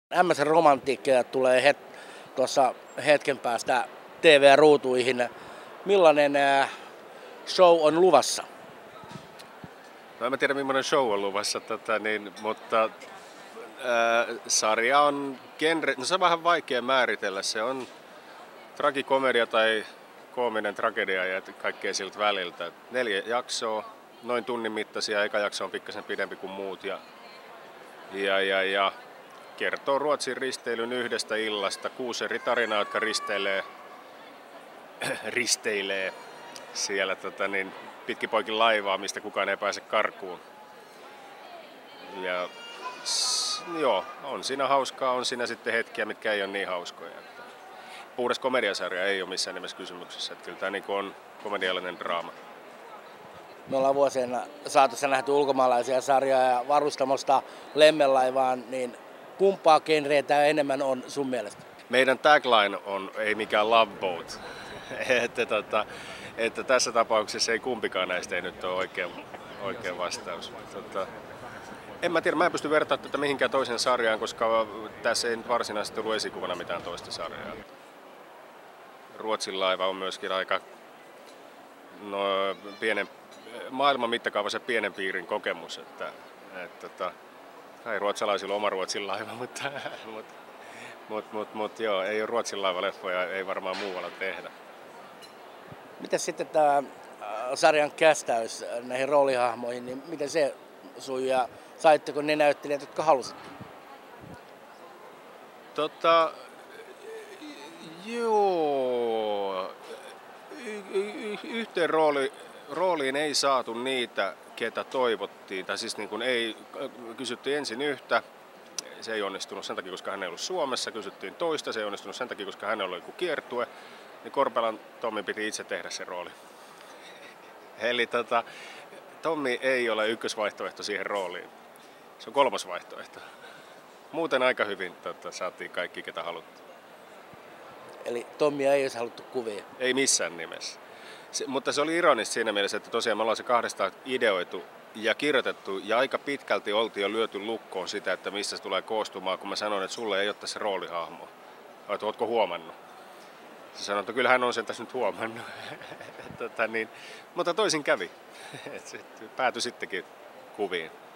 MS Romantiikkia tulee tuossa hetken päästä TV-ruutuihin. Millainen show on luvassa? No en tiedä millainen show on luvassa, mutta sarja on genre, no se on vähän vaikea määritellä. Se on tragikomedia tai koominen tragedia ja kaikkea siltä väliltä. 4 jaksoa, noin tunnin mittaisia, eka jakso on pikkasen pidempi kuin muut ja kertoo Ruotsin risteilyn yhdestä illasta. 6 eri tarinaa, jotka risteilee siellä pitkin poikin laivaa, mistä kukaan ei pääse karkuun. Ja joo, on siinä hauskaa, on siinä sitten hetkiä, mitkä ei ole niin hauskoja. Puhdas komediasarja ei ole missään nimessä kysymyksessä, että kyllä tämä niin on komediallinen draama. Me ollaan vuosien saatossa nähty ulkomaalaisia sarjoja ja varustamosta Lemmenlaivaan, niin kumpaa genreä tämä enemmän on sun mielestä? Meidän tagline on ei mikään love boat. että tässä tapauksessa ei kumpikaan näistä ei nyt ole oikein vastaus. En mä tiedä, mä en pysty vertaamaan tätä mihinkään toisen sarjaan, koska tässä ei nyt varsinaisesti ollut esikuvana mitään toista sarjaa. Ruotsin laiva on myöskin aika maailman mittakaavassa pienen piirin kokemus, ei ruotsalaisilla oma Ruotsin laiva, mutta joo, ei ole Ruotsin laiva-leffoja, ei varmaan muualla tehdä. Miten sitten tämä sarjan kästäys näihin roolihahmoihin, niin miten se sujuu ja saitteko ne näyttelijät, jotka halusitte? Joo. Yhteen rooliin ei saatu niitä, ketä toivottiin. Tai siis niin kuin kysyttiin ensin yhtä, se ei onnistunut sen takia, koska hän ei ollut Suomessa. Kysyttiin toista, se ei onnistunut sen takia, koska hänellä oli joku kiertue. Niin Korpelan Tommi piti itse tehdä se rooli. Eli Tommi ei ole ykkösvaihtoehto siihen rooliin. Se on 3. vaihtoehto. Muuten aika hyvin saatiin kaikki, ketä haluttiin. Eli Tommia ei olisi haluttu kuvia? Ei missään nimessä. Mutta se oli ironista siinä mielessä, että tosiaan me ollaan se 2 ideoitu ja kirjoitettu ja aika pitkälti oltiin jo lyöty lukkoon sitä, että missä se tulee koostumaan, kun mä sanoin, että sulle ei ole tässä roolihahmoa. Ootko huomannut? Se sanoi, että kyllähän on sen tässä nyt huomannut. Mutta toisin kävi. Se päätyi sittenkin kuviin.